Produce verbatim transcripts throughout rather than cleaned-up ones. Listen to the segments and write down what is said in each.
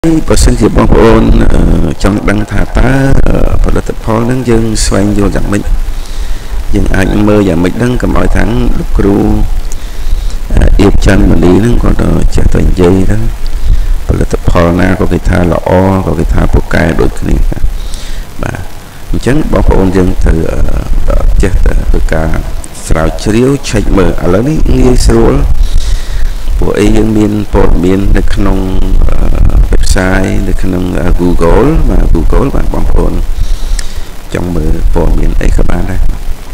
បើសិនជាបងប្អូនចង់ដឹងថាតើផលិតផលនឹងយើងស្វែងយល់យ៉ាងម៉េចយើងអាចមើលយ៉ាងម៉េចដឹងកុំឲ្យថាលោកគ្រូអៀបច័ន្ទមនីហ្នឹងគាត់ចេះតែនិយាយទៅផលិតផលណាក៏គេថាល្អក៏គេថាពូកែដូចគ្នាបាទអញ្ចឹងបងប្អូនយើងត្រូវចេះតែធ្វើការស្រាវជ្រាវឆែកមើលឥឡូវនេះងាយស្រួលពួកអីយើងមានព័ត៌មាននៅក្នុងwebsite នៅក្នុង Google បាទ Google បាទបងប្អូនចង់មើលព័ត៌មានអីក៏បានដែរ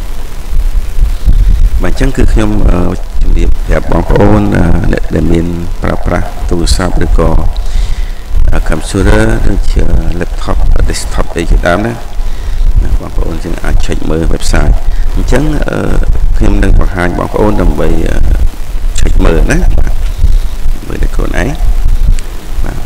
បាទអញ្ចឹងគឺខ្ញុំជំរាបប្រាប់បងប្អូនអ្នកដែលមានប្រើប្រាស់ទូរស័ព្ទឬក៏ computer ដូចជា laptop desktop អីជាដើមណាបងប្អូនយើងអាច check មើល website អញ្ចឹងខ្ញុំនឹងបង្ហាញបងប្អូនដើម្បី check មើលណាបាទមើលដល់ខ្លួនឯងបាទ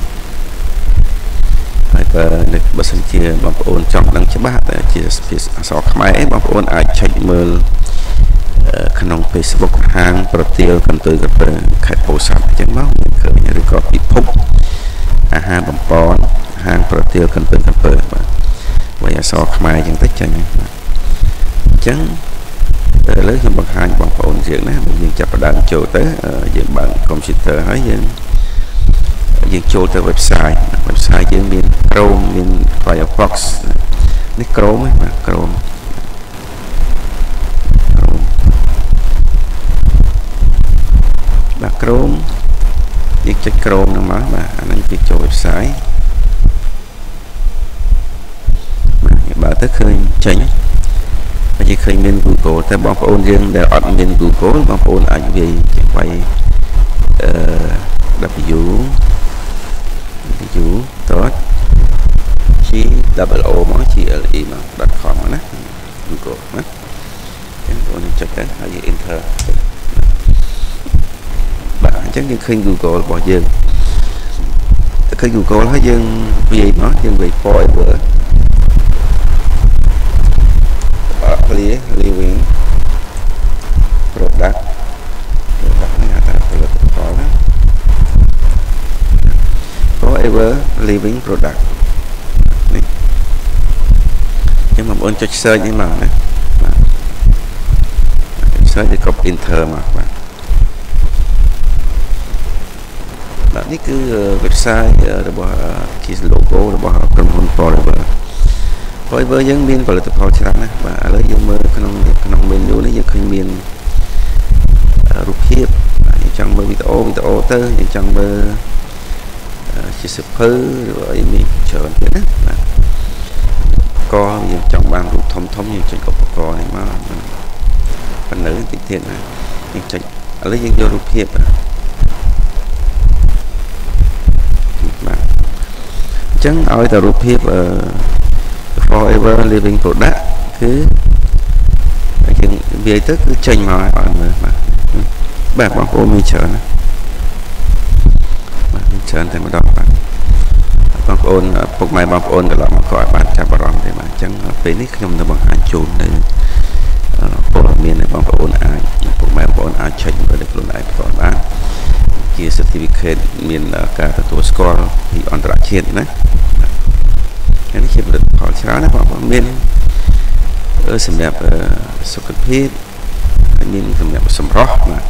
ហើយបើសិនជាបងប្អូនចង់ដឹងច្បាស់តែជាភាសាអក្សរខ្មែរបងប្អូនអាច check មើលក្នុង Facebook ហាងប្រទាលកន្ទុយក្រពើខេត្តពោធិ៍សាត់អញ្ចឹងមកមានឃើញឬក៏ពិភពអាហារបំពន់ហាងប្រទាលកន្ទុយក្រពើបាទវាអក្សរខ្មែរអញ្ចឹងទៅចេញបាទអញ្ចឹងឥឡូវខ្ញុំបង្ហាញបងប្អូនយើងណាយើងចាប់ផ្ដើមចូលទៅយើងបើក computer ហើយយើងយើងចូលទៅ website website យើងមាន Chrome មាន Firefox នេះ Chrome ហ្នឹងបាទ Chrome Chrome បាទ Chrome យើងចុច Chrome ហ្នឹងមកបាទអាហ្នឹងគឺចូល website បាទបើទៅឃើញចេញហើយយើងឃើញមាន Google តែបងប្អូនយើងដែលអត់មាន Google បងប្អូនអាចវាយចេះវាយអឺ w w dot g w o មក g l e មក .com ណា Google ណាចឹងបងប្អូនចុចទៅហើយយើង enter បាទអញ្ចឹងយើងឃើញ Google របស់យើងតែឃើញ Google ហើយយើងវាយមកយើងវាយ forever clear living product product នេះថាផលិតផលណា forever living product នេះចឹងបងប្អូនចុច search នេះមកណាបាទ search ទៅកុំ enter មកបាទបាទនេះគឺ website របស់ជា logo របស់ក្រុមហ៊ុន forever forever យើងមានផលិតផលច្រើនណាស់បាទឥឡូវយើងមើលក្នុងក្នុង menu នេះយើងឃើញមានរូបភាពយើងចង់មើលវីដេអូវីដេអូទៅយើងចង់មើលជាសៀវភៅឬអីមានច្រើនទៀតណាបាទឧបករណ៍យើងចង់បានរូបធំធំយើងចុចឧបករណ៍នេះមកប៉ុណ្ណឹងតិចទៀតណាយើងចុចឥឡូវយើងយករូបភាពបាទអញ្ចឹងឲ្យតែរូបភាពអឺ forever living product គឺយើងវាយទៅគឺចេញមកឲ្យមើលបាទបាទបងប្អូនមានច្រើនណាបាទមានច្រើនតែម្ដងបាទបងប្អូនពុកម៉ែបងប្អូនកន្លងមកក៏អាចបានចាប់អារម្មណ៍ដែរបាទអញ្ចឹងពេលនេះខ្ញុំនឹងបង្ហាញជូននៅព័ត៌មានដែលបងប្អូនអាចពុកម៉ែបងប្អូនអាចឆែកមើលដោយខ្លួនឯងផ្ទាល់បានជា certificate មានការទទួលស្គាល់ពីអន្តរជាតិណានេះជាផលិតផលច្រើនណាបងប្អូនមានសម្រាប់សុខភាពហើយមានសម្រាប់សម្រស់បាទ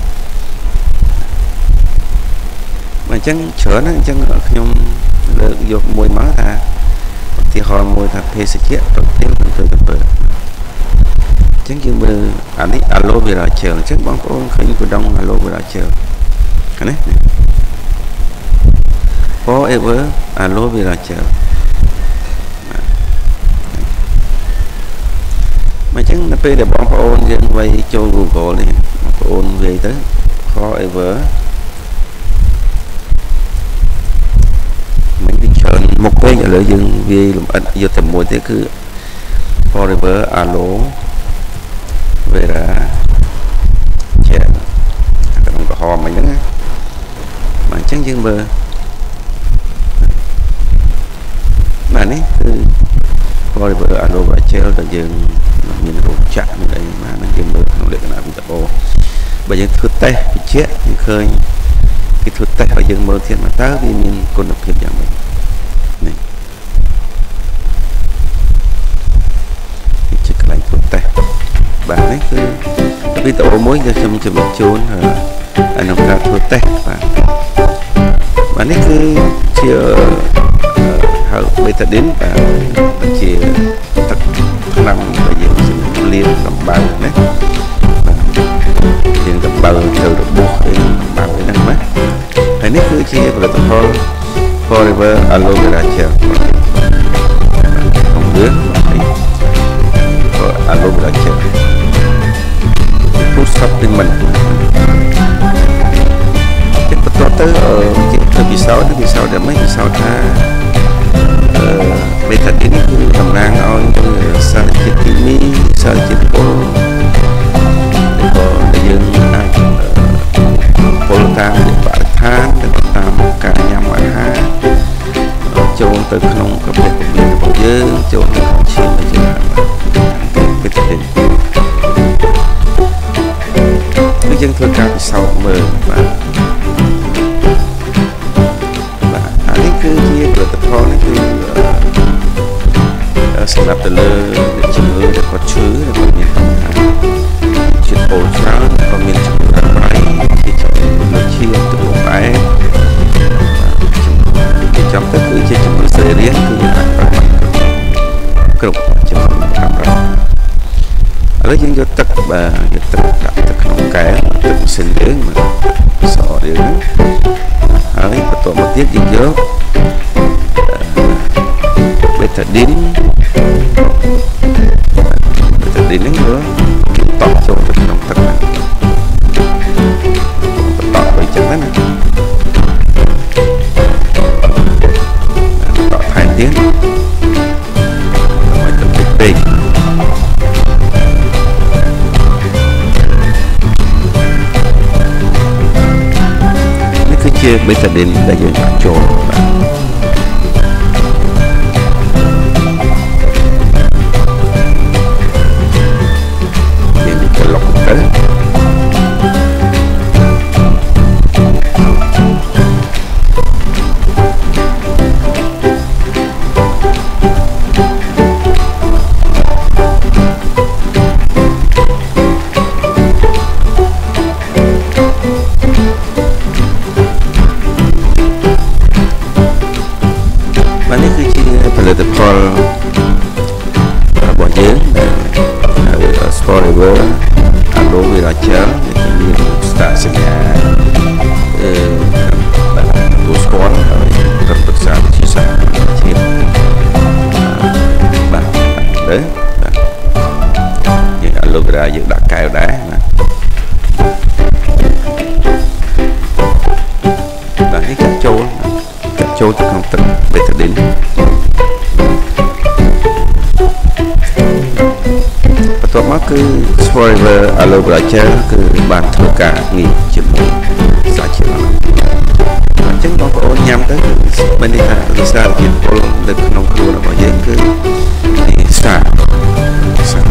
អញ្ចឹងច្រើនណាស់អញ្ចឹងខ្ញុំលើកយកមួយមកថាឧទាហរណ៍មួយថាភេសជ្ជៈប្រទាលកន្ទុយក្រពើអញ្ចឹងយើងមើលអានេះ aloe vera gel អញ្ចឹងបងប្អូនឃើញកណ្ដុង aloe vera gel ឃើញទេ forever aloe vera gel mà chẳng nóពេលដែលបងប្អូនយើងវាយចូល Google នេះបងប្អូនវាយទៅ forever មិនវាច្រើនមុខពេកឥឡូវយើងវាយលម្អិតយកតែមួយទេគឺ forever aloe vera gel ក្នុងក្រហមអញ្ចឹងណាបាទអញ្ចឹងយើងមើលបាទនេះគឺ forever aloe vera gel ដែលយើងមានរោគចាក់មានអីមកនឹងយើងមើលក្នុងលក្ខណៈវីដេអូបើយើងធ្វើតេស្តវិជ្ជាយើងឃើញគេធ្វើតេស្តឲ្យយើងមើលទៀតមកតើវាមានគុណភាពយ៉ាងម៉េចគឺវីដេអូមួយដែលខ្ញុំជម្រាបជូនក្នុងការធ្វើតេស្តបាទបាទនេះគឺជាហៅបេតាឌីនបាទជាទឹកថ្នាំដែលយើងលាបដំបៅណាបាទយើងដំបៅទៅរបួសអីដំបៅហ្នឹងណាហើយនេះគឺជាផលិតផល Forever Aloe Vera Gel ក្នុងរឿងហើយ Aloe Vera Gel food supplement តែបន្ទាប់ទៅជាទៅពិសោធន៍ទៅពិសោធន៍តែមិនពិសោធន៍ថាអឺបេតាឌីនគឺតំណាងឲ្យសារជាតិគីមីសារជាតិពុលដែលក៏យើងអាចពុលតាមបរិស្ថានតាមការញ៉ាំអាហារចូលទៅក្នុងប្រភេទពលារបស់យើងចូលទៅក្នុងឈាមរបស់យើងបេតាឌីនគឺយើងធ្វើការពិសោធន៍មើលបាទបាទអានេះគឺជាផលិតផលនេះគឺសម្រាប់ទៅលើជំងឺដែលគាត់ឈឺដែលគាត់មានបញ្ហាជាតិពុលច្រើនក៏មានជំងឺរ៉ាំរ៉ៃជាជំងឺលើឈាមទឹកនោមផ្អែមជាចំទៅគឺជាជំងឺសរីរាង្គគឺអាចប្រើបានគ្រប់ជំងឺរ៉ាំរ៉ៃឥឡូវយើងយកទឹកបាទយកទឹកដាក់ទៅក្នុងកែវទឹកម៉ាស៊ីនយើងមកសអយើងហ្នឹងហើយបន្ទាប់មកទៀតយើងយកបេតាឌីនបេតាឌីនហ្នឹងគឺគេតក់ចូលទៅក្នុងទឹកហ្នឹងតក់ទៅចឹងណាតក់ថែមទៀតដើម្បីទឹកពេកពេកនេះគឺជាបេតាឌីនដែលយើងដាក់ចូលបាទផលិតផលរបស់យើងដែលហៅ Forever Aloe Vera Gel មានស្តាសញ្ញាអឺបាទទូស្គាល់ហើយក្រុមប្រឹក្សាវិទ្យាសាស្ត្រជាតិបាទទៅបាទយើង Aloe Vera យើងដាក់កែវដែរបាទបាទនេះកាត់ចូលកាត់ចូលទៅក្នុងទឹកបេតាឌីនបន្ទាប់មកគឺ Forever Aloe Vera Gel គឺបានធ្វើការងារជាមួយសាច់ជាតិអញ្ចឹងបងប្អូនញ៉ាំទៅមិនន័យថារសារជាតិពុលនៅក្នុងខ្លួនរបស់យើងគឺសាបសាប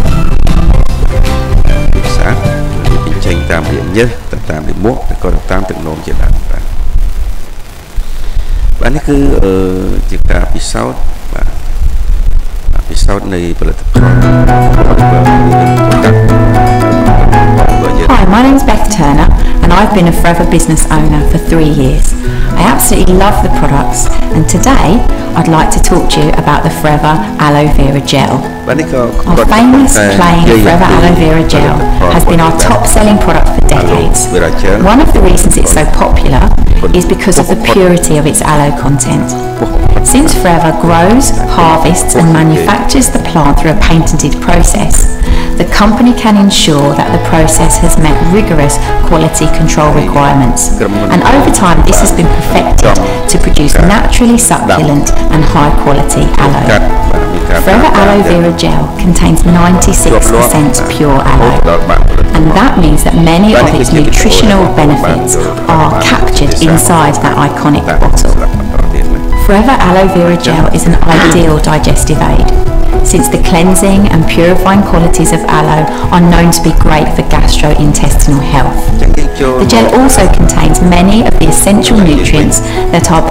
សាបវាចេញតាមរយៈញើសទៅតាមលាមកទៅក៏តាមទឹកនោមជាដើមបាទបាទនេះគឺជាការពិសោធន៍បាទពិសោធន៍នៃផលិតផល Hi, my name's Beth Turner and I've been a Forever business owner for three years. I absolutely love the products and today I'd like to talk to you about the Forever Aloe Vera Gel. Our famous plain Forever Aloe Vera Gel has been our top selling product for decades. One of the reasons it's so popular is because of the purity of its aloe content. Since Forever grows, harvests and manufactures the plant through a patented process, the company can ensure that the process has met rigorous quality control requirements, and over time this has been perfected to produce naturally succulent and high quality aloe. Forever Aloe Vera Gel contains ninety-six percent pure aloe, and that means that many of its nutritional benefits are captured inside that iconic bottle. Forever Aloe Vera Gel is an ideal digestive aid, since the cleansing and purifying qualities of aloe are known to be great for gastrointestinal health. The gel also contains many of the essential nutrients that are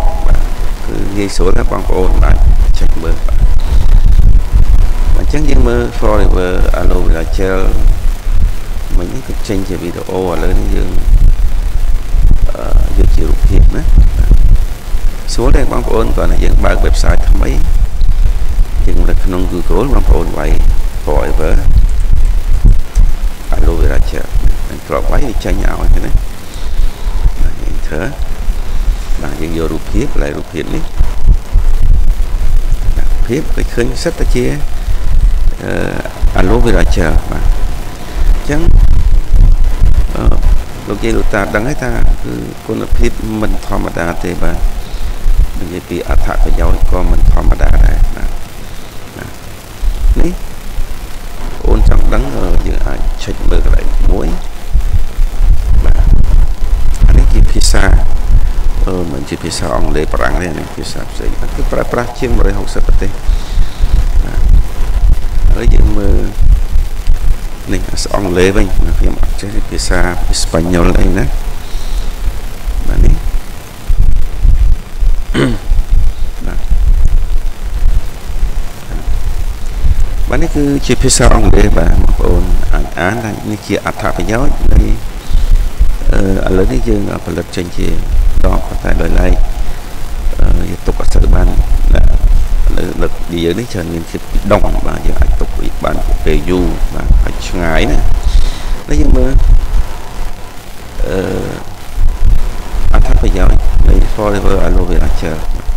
Forever Aloe Vera Gel mình cái tranh về video lớn dương dương chiều hiệp đó số đây bóng ôn còn là dương ba website thăm ấy nhưng là không Google bóng ôn vậy hỏi với aloe vera gel mình có váy đi chơi nhau thế này thế là dương vô rụp hiệp lại rụp hiệp đi hiệp cái khơi rất là chia aloe vera gel mà chẳng lúc gì ta đăng ấy ta cứ con phim mình thò mà đa thì bà mình bị áp thả phải giàu con mình thò mà đa này ní ôn chẳng đắng ở giữa ai check mưa lại muối và anh ấy chỉ pizza ờ mình chỉ pizza ông để parang này pizza gì cái pra pra chiên rồi học sắp tới ở giữa mưa này ông lê bên phim chơi pizza Spanyol này nè mà ní bạn ấy cứ chơi pizza ông lê và một ôn án án là như kia áp thả phải giáo đây ở lớn đấy dương ở phần lực trên kia đó có tại đời này tục ở sở ban là lực đi ở đấy chờ nên thì đông và giờ anh tục ủy ban của kề du và phải ngái này đấy nhưng mà anh thắt phải giáo lấy forever aloe vera gel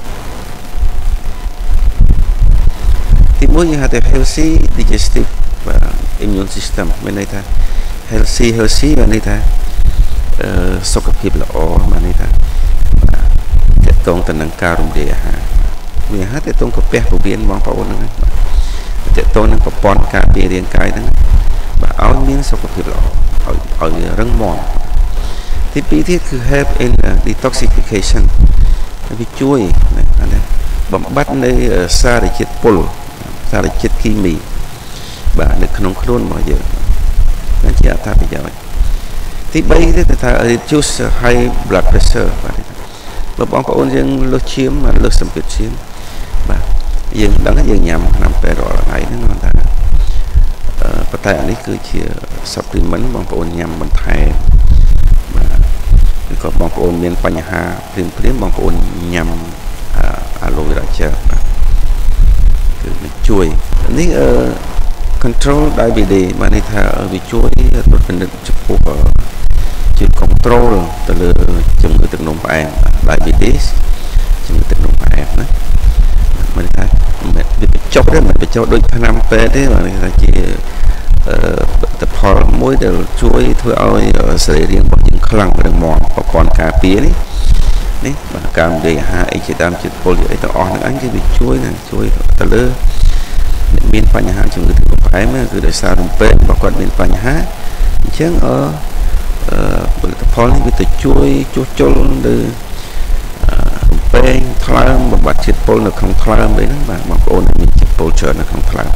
thì mỗi như hạt healthy digestive và immune system bên đây ta healthy healthy bên đây ta sốc cấp hiệp là o bên đây ta để tôn tình năng cao đồng địa ha vì hát để tôn có bé phổ biến mong phổ nữa để tôn năng có pon cả bề riêng cái đó và áo miếng sốc cấp hiệp là ở ở răng mòn thì bí thiếtคือ help in detoxification vì chui này bấm bắt nơi xa để chết pol xa để chết khí mì và được không khôn bao giờ nên chỉ ta bây giờ thì bây giờ ta reduce high blood pressure và bóng có ôn dương lô chiếm mà lô xâm biệt chiếm và dương đó là dương nhằm nằm về rõ là này nó ta và tại anh ấy cứ chỉ supplement bóng có ôn nhằm bằng thai mà có bóng có ôn miền Pành Hà riêng riêng bóng có ôn nhằm aloe vera gel cứ chuối ní control diabetes mà này thà vì chuối tôi phân định chụp của chuyện control từ chừng người từng nông bạn diabetes chừng người từng nông bạn đó mình thà mình bị chọc đấy mình bị chọc đôi năm p đấy mà người ta chỉ tập họ mỗi đều chuối thôi ơi xử lý riêng bằng những khăn đường mòn và còn cà pía đấy đấy mà cam để hai chỉ tam chỉ polio ấy tao on anh cái bị chuối này chuối tao lơ miền Pành Hà chừng người từng phải mà cứ để xa đồng bên và còn miền Pành Hà chứ ở bởi tập phó này bị chuối chuối chôn từ bên thang mà bắt chết pol nó không thang đấy mà mà ôn mình chết pol chờ nó không thang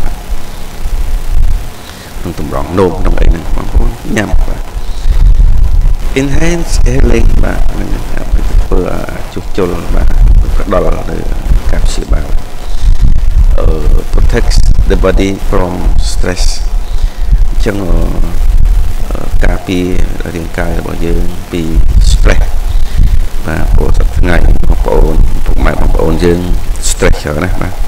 không tụm rong nôm trong ấy này mà ôn nhầm và enhance healing và mình vừa chuối chôn và các đó là các sự bảo protect the body from stress chẳng cà phê riêng cài là bao giờ bị stress và bộ tập ngày một ổn một máy một ổn dương stress trở này mà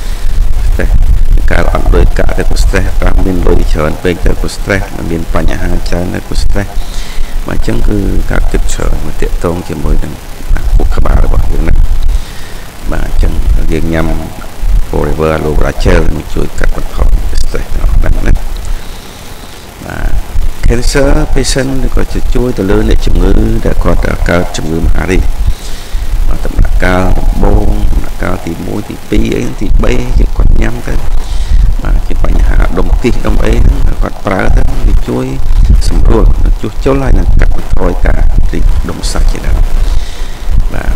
cả là đôi cả cái của stress cả mình đôi trở về cái của stress mà mình phải nhà hàng trái này của stress mà chẳng cứ các kịch sở mà tiện tôn chỉ mỗi lần cuộc các bạn là bao nhiêu này mà chẳng riêng nhằm forever aloe vera gel mìnhជួយកាត់បន្ថយ stress ហ្នឹងណាបាទ cancer patient ក៏ជួយទៅលើអ្នកជំងឺដែលគាត់កើតជំងឺមហារីកបាទដំណាក់កាលដំបូងដំណាក់កាលទីមួយទីពីរអីទីបីគេគាត់ញ៉ាំទៅបាទជាបញ្ហាដុំគិះដុំអីហ្នឹងគាត់ប្រើទៅវាជួយសម្រួលជួសជុលហើយនឹងកាត់បន្ថយការរីកដុំសាច់ជាដើមបាទ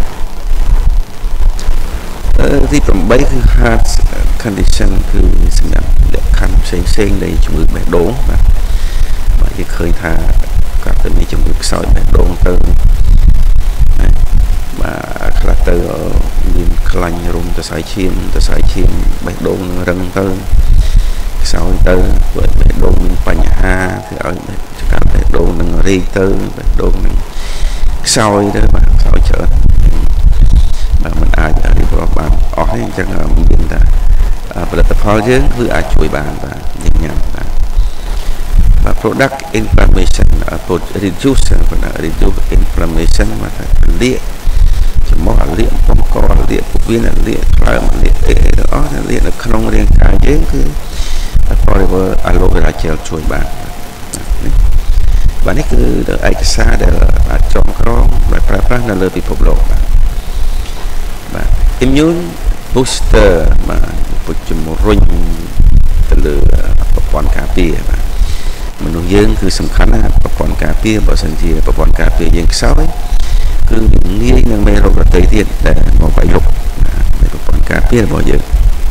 ទីប្រាំបីគឺ heart condition គឺសម្រាប់លក្ខខណ្ឌផ្សេងផ្សេងនៃជំងឺបេះដូងបាទបាទគេឃើញថាគាត់ទៅមានជំងឺខ្សោយបេះដូងទៅណាបាទខ្លះទៅមានខ្លាញ់រុំទៅសរសៃឈាមទៅសរសៃឈាមបេះដូងនឹងរឹងទៅខ្សោយទៅធ្វើឲ្យបេះដូងមានបញ្ហាធ្វើឲ្យการบេះដូងនឹងរីកទៅបេះដូងនឹងខ្សោយទៅបាទខ្សោយច្រើនបាទมันអាចរៀបរាប់បានអស់ទេអញ្ចឹងមានតែផលិតផលយើងគឺអាចជួយបានបាទយើងញ៉ាំបាទបាទ product inflammation reduce reduce inflammation មកថាលាកចំពោះលាកបំកលាកពោះវៀនលាកក្លើមលាកអីទាំងអស់លាកនៅក្នុងរាងកាយយើងគឺ forever aloe vera gel ជួយបាននេះបាទនេះគឺឯកសារដែលអាចចងក្រងដែលប្រើប្រាស់នៅលើពិភពលោកបាទបាទ immune booster បាទពុជជំរុញទៅលើប្រព័ន្ធការពារបាទមនុស្សយើងគឺសំខាន់ណាស់ប្រព័ន្ធការពារបើសិនជាប្រព័ន្ធការពារយើងខ្សោយគឺងាយនឹងមេរោគដទៃទៀតដែលមកវាយលុកនៃប្រព័ន្ធការពាររបស់យើង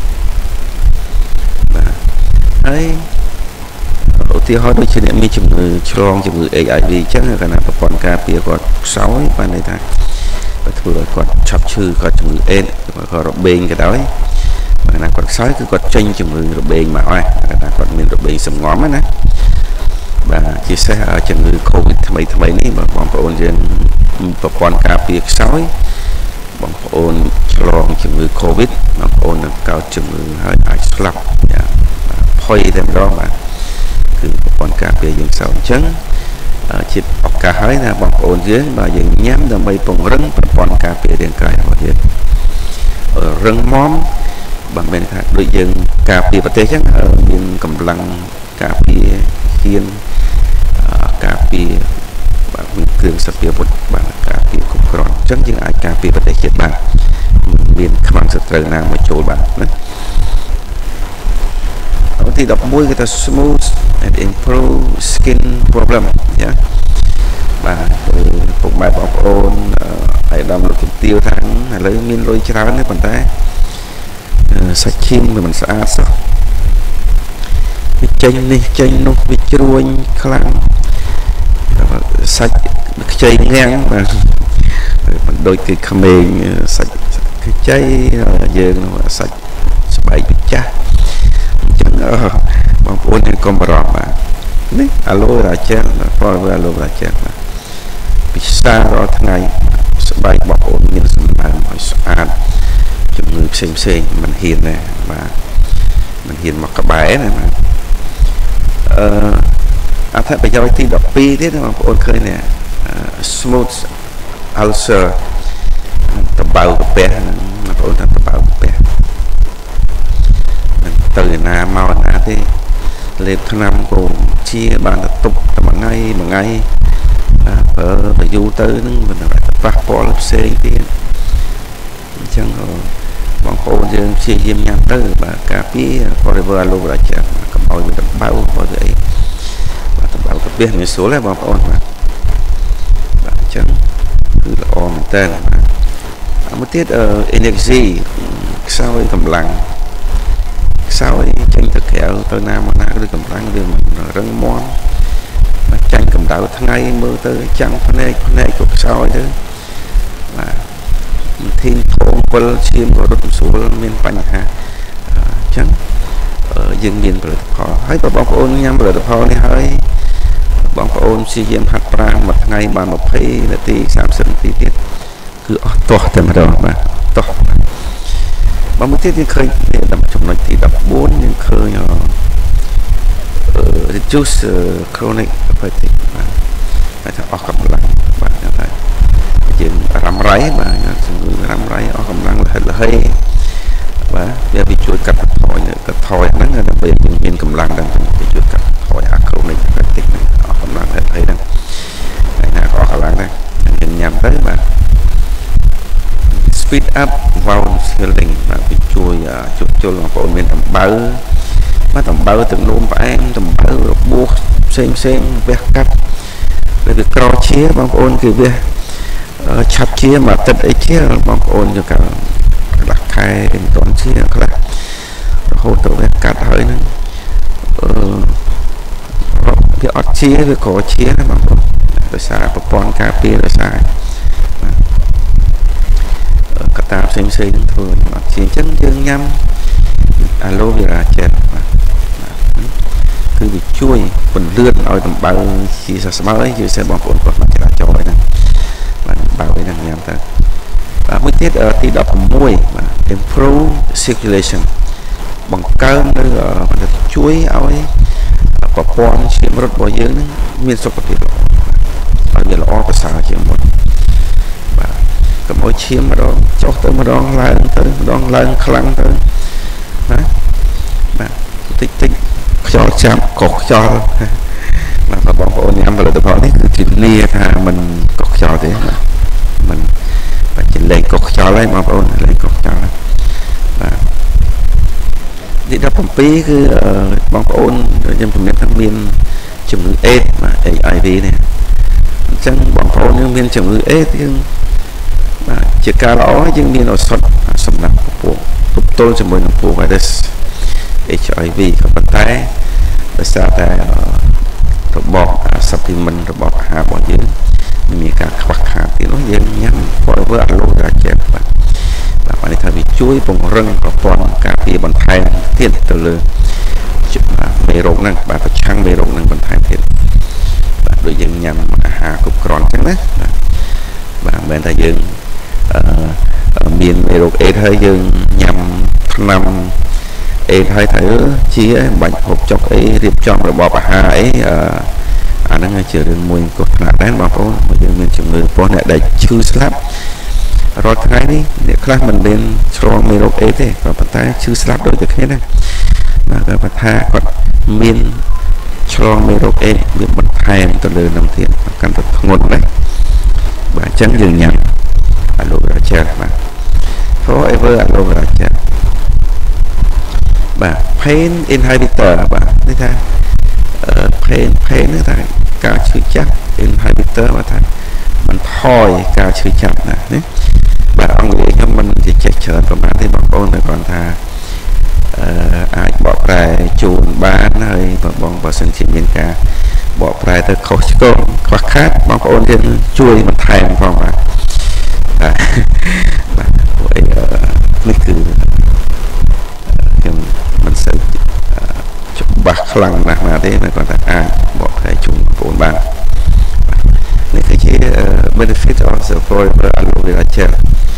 បាទហើយឧទាហរណ៍ដូចជាអ្នកមានជំងឺឆ្លងជំងឺ เอช ไอ วี អញ្ចឹងកាលណាប្រព័ន្ធការពារគាត់ខ្សោយបានន័យថាបើធ្វើឲ្យគាត់ឆាប់ឈឺគាត់ជំងឺ เอช គាត់របេងក៏ដោយបើណាគាត់ខ្សោយគឺគាត់ចេញជំងឺរបេងមកហើយកាលណាគាត់មានរបេងសម្ងំណាបាទជាពិសេសជំងឺ COVID ថ្មីថ្មីនេះបងប្អូនយើងប្រព័ន្ធការពារខ្សោយបងប្អូនឆ្លងជំងឺ COVID បងប្អូននឹងកើតជំងឺហើយអាចស្លាប់យ៉ាងផុយតែម្ដងបាទគឺប្រព័ន្ធការពារយើងខ្សោយអញ្ចឹងជាឱកាសហើយណាបងប្អូនយើងបាទយើងញ៉ាំដើម្បីពង្រឹងប្រព័ន្ធការពាររាងកាយរបស់យើងរឹងមាំបាទមានថាដូចយើងការពារប្រទេសអញ្ចឹងមានកម្លាំងការពារហ៊ានការពារបាទមានគ្រឿងសព្វាវុធបាទការពារគ្រប់គ្រាន់អញ្ចឹងយើងអាចការពារប្រទេសជាតិបានមានខ្មាំងសត្រូវណាមកចូលបានណាទីដប់មួយគឺថា smooth and improve skin problem យ៉ាបាទពុកម៉ែបងប្អូនហើយដល់លោកជំទាវថាឥឡូវមានលុយច្រើនទេប៉ុន្តែសាច់ឈាមវាមិនស្អាតសោះវាចេញនេះចេញនោះវាជ្រួញខ្លាំងសាច់ខ្ចីងាំងបាទមិនដូចគេក្មេងសាច់ខ្ចីយើងនោះសាច់ស្បែកវាចាស់អញ្ចឹងបងប្អូនយើងកុំបារម្ភបាទនេះ aloe vera gel ផល aloe vera gel បាទពិសារាល់ថ្ងៃស្បែកបងប្អូនមានសំណើមឲ្យស្អាតជំងឺផ្សេងផ្សេងមិនហ៊ានទេបាទមិនហ៊ានមកក្បែរណាបាទអឺអត្ថប្រយោជន៍ទីដប់ពីរទៀតបងប្អូនឃើញនេះ smooth ulcer តបៅកាពះបងប្អូនថាតបៅកាពះមិនទៅណាមកណាទេលេបថ្នាំគោជាបានទៅទប់តែមួយថ្ងៃមួយថ្ងៃប្រើទៅយូរទៅនឹងមិនអាចប៉ះពាល់ផ្សេងទៀតអញ្ចឹងបងប្អូនយើងព្យាយាមញ៉ាំទៅបាទការពារ forever aloe vera gel កុំឲ្យវាតបៅបើស្អីបាទតបៅកាពះងាយស្រួលទេបងប្អូនបាទបាទអញ្ចឹងគឺល្អមែនតើបាទមួយទៀត energy ខ្សោយកម្លាំងខ្សោយចេញទៅក្រៅទៅណាមកណាគឺកម្លាំងវាមិនរឹងមាំមកចាញ់កម្ដៅថ្ងៃមើលទៅចាំងភ្នែកភ្នែកក៏ខ្សោយទៅបាទមិនធីនធំពិលឈាមក៏រត់ស្រួលមានបញ្ហាអញ្ចឹងយើងមានផលិតផលហើយបើបងប្អូនញ៉ាំផលិតផលនេះហើយបងប្អូនព្យាយាមហាត់ប្រាណមួយថ្ងៃបាន20នាទី30នាទីទៀតគឺអស់ទាស់តែម្ដងបាទទាស់បើមួយទៀតយើងឃើញចំណុចទីដប់បួនយើងឃើញ reduce chronic fatigue បាទថាអស់កម្លាំងបាទថាយើងរ៉ាំរ៉ៃបាទជំងឺរ៉ាំរ៉ៃអស់កម្លាំងលហិតលហេបាទវាវាជួយកាត់បន្ថយកាត់ថយហ្នឹងដើម្បីយើងមានកម្លាំងដល់វាជួយកាត់ថយអា chronic fatigue ហ្នឹងអស់កម្លាំងលហិតលហេហ្នឹងហើយណាក៏អស់កម្លាំងដែរយើងញ៉ាំទៅបាទ speed up wound healing បាទវាជួយជួសជុលបងប្អូនមានដំបៅបាទដំបៅទឹកនោមផ្អែមដំបៅរបួសផ្សេងផ្សេងវះកាត់ហើយវាក្រជាបងប្អូនគឺវាឆាប់ជាមួយអាទិត្យអីជាបងប្អូនយកកន្លះខែមិនទាន់ជាខ្លះរហូតទៅវះកាត់ហើយហ្នឹងអឺវាអត់ជាវាក្រជាណាបងប្អូនដោយសារប្រព័ន្ធការពារដោយសារកត្តាផ្សេងផ្សេងនឹងធ្វើជាអញ្ចឹងយើងញ៉ាំ aloe vera gel បាទគឺវាជួយពន្លឿនឲ្យដំបៅជាសស្បើយយល់ស្អីបងប្អូនគាត់មកចរាចរណ៍ហ្នឹងបាទបើហ្នឹងញ៉ាំទៅបាទមួយទៀតទី ដប់ប្រាំមួយ បាទ improve circulation បង្កើននៅបាទជួយឲ្យប្រព័ន្ធឈាមរត់របស់យើងហ្នឹងមានសុខភាពល្អឲ្យវាល្អប្រសើរជាងមុនបាទកុំឲ្យឈាមម្ដងចុះទៅម្ដងឡើងទៅម្ដងឡើងខ្លាំងទៅណាបាទតិចតិចខ្យល់ចាប់កុសខ្យល់បាទបងប្អូនញ៉ាំផលិតផលនេះគឺធានាថាមិនកុសខ្យល់ទេបាទមិនបាទជាលេខកុសខ្យល់ហើយបងប្អូនលេខកុសខ្យល់បាទទី ដប់ប្រាំពីរ គឺបងប្អូនខ្ញុំជំរាបថាមានជំងឺអេដส์បាទ เอช ไอ វី នេះអញ្ចឹងបងប្អូនយើងមានជំងឺអេដส์យើងបាទជាការល្អយើងមានឱសថសម្រាប់ពពួកទប់ទល់ជាមួយនឹងពពួក virus เอช ไอ វី ក៏ប៉ុន្តែដោយសារតែរបប supplement របបអាហាររបស់យើងមានការខ្វះខាតទៀតនោះយើងញ៉ាំ Forever Aloe Vera Gel បាទបាទនេះថាវាជួយពង្រឹងប្រព័ន្ធការពារបន្ថែមទៀតទៅលើមេរោគហ្នឹងបាទប្រឆាំងមេរោគហ្នឹងបន្ថែមទៀតបាទដូចយើងញ៉ាំអាហារគ្រប់គ្រាន់អញ្ចឹងណាបាទបាទមិនមែនថាយើងអឺមានមេរោគអេដហើយយើងញ៉ាំថ្នាំអេដហើយត្រូវជាបាច់ហូបចុកអីរៀបចំរបបអាហារអីអឺអាហ្នឹងជារឿងមួយគ្រោះថ្នាក់ដែរបងប្អូនបើយើងមានជំងឺពោះអ្នកដែលឈឺស្លាប់រាល់ថ្ងៃនេះអ្នកខ្លះមិនមានឆ្លងមេរោគអេដទេក៏ប៉ុន្តែឈឺស្លាប់ដូចតែគ្នាដែរបាទក៏ប៉ុន្តែគាត់មានឆ្លងមេរោគអេដវាបន្ថែមទៅលើនឹងទៀតកាន់តែធ្ងន់ណាបាទអញ្ចឹងយើងញ៉ាំ Aloe Vera Gel បាទ Forever Aloe Vera Gel បាទ pain inhibitor បាទនេះថា pain pain នេះថាការឈឺចាប់ inhibitor បាទថាมันថយការឈឺចាប់ណានេះបាទអង់គ្លេសខ្ញុំមិនចេះច្រើនប្រហែលទេបងប្អូនតែគ្រាន់ថាអឺអាចបកប្រែជូនបានហើយបងបើសិនជាមានការបកប្រែទៅខុសឆ្គងខ្វះខាតបងប្អូនយើងជួយបន្ថែមផងបាទបាទពួកអីនេះគឺខ្ញុំមិនសូវច្បាស់ខ្លាំងណាស់ណាទេតែគាត់ថាអាចបកប្រែជូនបងប្អូនបាននេះគឺជា benefit of the Forever Aloe Vera Gel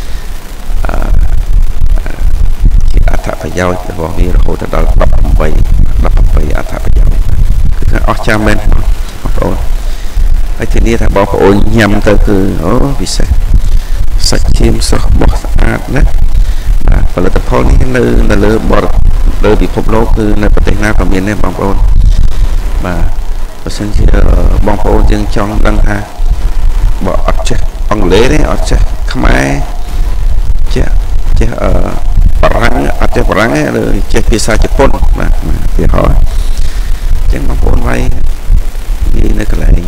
ជាអត្ថប្រយោជន៍របស់វារហូតដល់ដប់ប្រាំបី ដប់ប្រាំបីអត្ថប្រយោជន៍គឺថាអស្ចារ្យមែនបងប្អូនហើយធានាថាបងប្អូនញ៉ាំទៅគឺអូពិសេសសាច់ឈាមស្រស់បោះស្អាតណាបាទផលិតផលនេះនៅនៅលើបរលើពិភពលោកគឺនៅប្រទេសណាក៏មានដែរបងប្អូនបាទបើសិនជាបងប្អូនយើងចង់ដឹងថាបើអត់ចេះអង់គ្លេសទេអត់ចេះខ្មែរចេះចេះអឺបារាំងអត់ចេះបារាំងទេឬចេះភាសាជប៉ុនបាទវាហោះអញ្ចឹងបងប្អូនវាយនិយាយនៅកន្លែងនេះ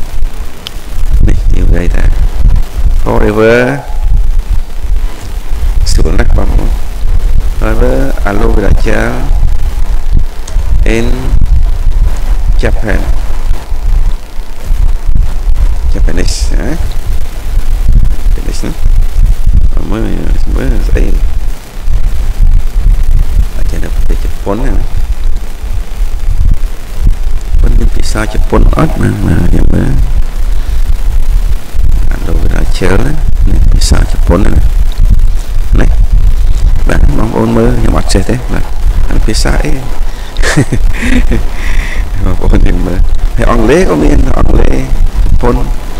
និយាយថា Forever ស្រួលណាស់បងប្អូន Forever Aloe Vera Gel in Japan Japanese ហ៎ Japanese ណាមើលមើលស្អីអាចនៅប្រទេសជប៉ុនណាប៉ុន្តែភាសាជប៉ុនអត់ណាខ្ញុំមើល Aloe Vera Gel នេះភាសាជប៉ុនណានេះបាទបងប្អូនមើលខ្ញុំអត់ចេះទេបាទភាសាអីបងប្អូនយើងមើលហើយអង់គ្លេសក៏មានអង់គ្លេសជប៉ុន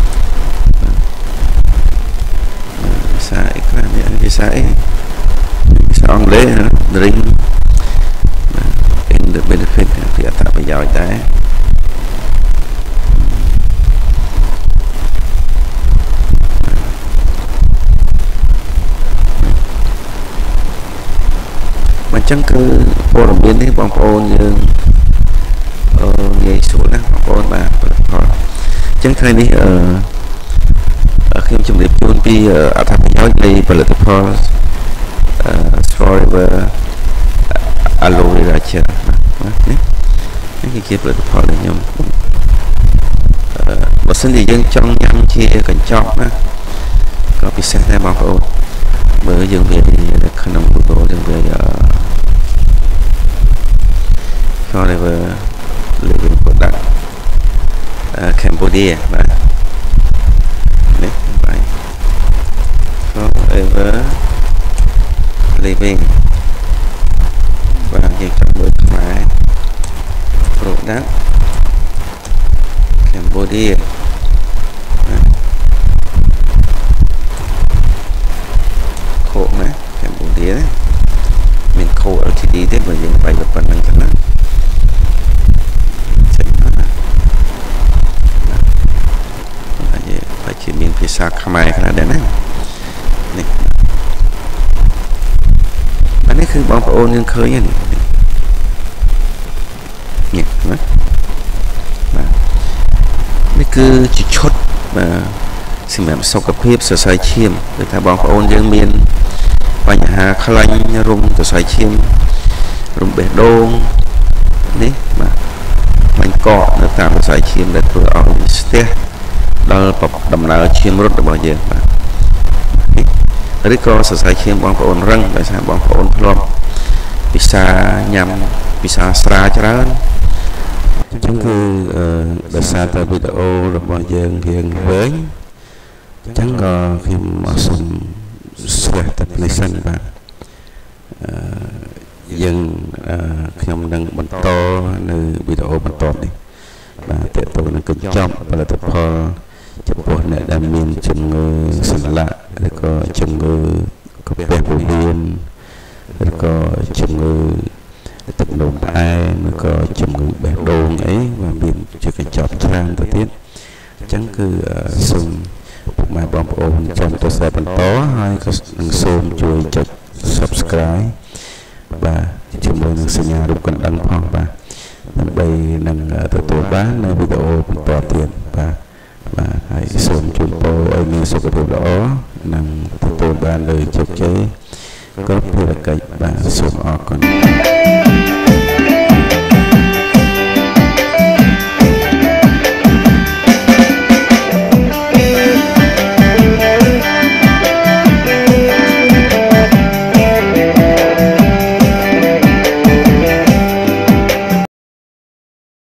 ភាសាអីខ្លះមានភាសាអីភាសាអង់គ្លេស drink in the benefit ពីអត្ថប្រយោជន៍ដែរអញ្ចឹងគឺព័ត៌មាននេះបងប្អូនយើងអឺងាយស្រួលណាស់បងប្អូនបាទផលិតផលអញ្ចឹងថ្ងៃនេះអឺខ្ញុំជម្រាបជូនពីអត្ថប្រយោជន៍នៃផលិតផលអឺ Forever Aloe Vera Gel ណានេះនេះគឺជាផលិតផលដែលខ្ញុំអឺបើសិនជាយើងចង់ញ៉ាំជាកញ្ចប់ណាក៏ពិសេសដែរបងប្អូនមើលយើងវានៅក្នុង Google យើងវាForever living product Cambodia បាទនេះបាទ forever living បាទយើងចង់មើលខ្មែរ product Cambodia ខូណា Cambodia មានខូ แอล ที ดี ទេបើយើងបាយប៉ុណ្ណឹងទៅណាចេញមកណាហើយហើយជាមានភាសាខ្មែរខ្លះដែរណានេះអានេះគឺបងប្អូនយើងឃើញហ្នឹងនេះណាបាទនេះគឺជាឈុតបាទសម្រាប់សុខភាពសរសៃឈាមដូចថាបងប្អូនយើងមានបញ្ហាខ្លាញ់រុំសរសៃឈាមរុំបេះដូងនេះបាទខ្លាញ់កកនៅតាមសរសៃឈាមដែលធ្វើឲ្យស្ទះដល់ដំណើរឈាមរត់របស់យើងបាទឬក៏សរសៃឈាមបងប្អូនរឹងដោយសារបងប្អូនធ្លាប់ពិសាញ៉ាំពិសាស្រាច្រើនអញ្ចឹងគឺដោយសារតែវីដេអូរបស់យើងរៀងវែងអញ្ចឹងក៏ខ្ញុំមកសូមស្វែងតែនេះសិនបាទយើងខ្ញុំនឹងបន្តនៅវីដេអូបន្តនេះបាទតើតើនឹងកញ្ចប់ផលិតផលចំពោះអ្នកដែលមានជំងឺសន្លាក់ឬក៏ជំងឺកាពះពោះវៀនឬក៏ជំងឺទឹកនោមផ្អែមឬក៏ជំងឺបេះដូងអីបាទមានជាកញ្ចប់ច្រើនទៅទៀតអញ្ចឹងគឺសូមពុកម៉ែបងប្អូនចាំទៅស្ដាប់បន្តហើយក៏នឹងសូមជួយចុច Subscribe បាទជាមួយនឹងសញ្ញារូបកណ្ដឹងផងបាទដើម្បីនឹងទទួលបាននៅវីដេអូបន្តទៀតបាទបាទហើយសូមជូនពរឲ្យមានសុខភាពល្អនិងទទួលបានលើជោគជ័យគ្រប់ភារកិច្ចបាទសូមអរគុណ